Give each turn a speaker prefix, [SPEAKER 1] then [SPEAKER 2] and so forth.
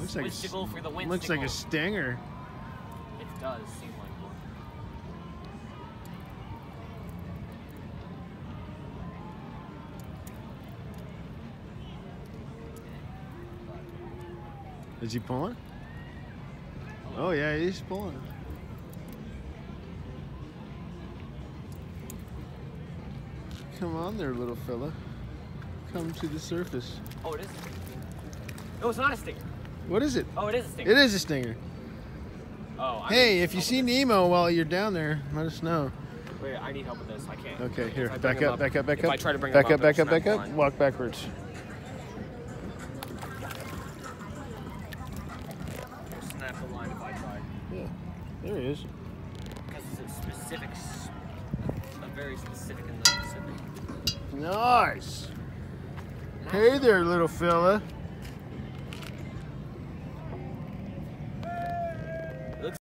[SPEAKER 1] Squid for the win.
[SPEAKER 2] Looks like a stinger.
[SPEAKER 1] It does seem like one.
[SPEAKER 2] Is he pulling? Oh yeah, he's pulling. Come on there, little fella. Come to the surface.
[SPEAKER 1] Oh, it is. No, it's not a stinger.
[SPEAKER 2] What is it?
[SPEAKER 1] Oh, it is a stinger.
[SPEAKER 2] It is a stinger.
[SPEAKER 1] Oh.
[SPEAKER 2] Hey, if you see Nemo while you're down there, let us know.
[SPEAKER 1] Wait, I need help with this. I can't.
[SPEAKER 2] Okay, here.
[SPEAKER 1] If I
[SPEAKER 2] Back
[SPEAKER 1] bring
[SPEAKER 2] up,
[SPEAKER 1] him
[SPEAKER 2] back up, back
[SPEAKER 1] if
[SPEAKER 2] up.
[SPEAKER 1] I try to bring
[SPEAKER 2] back
[SPEAKER 1] him
[SPEAKER 2] up, back up,
[SPEAKER 1] it'll
[SPEAKER 2] back
[SPEAKER 1] snap
[SPEAKER 2] up.
[SPEAKER 1] the line.
[SPEAKER 2] Walk backwards.
[SPEAKER 1] It'll snap the line if I try.
[SPEAKER 2] Yeah, there he is.
[SPEAKER 1] Because it's a specific, a very specific in the Pacific.
[SPEAKER 2] Nice. Hey there, little fella.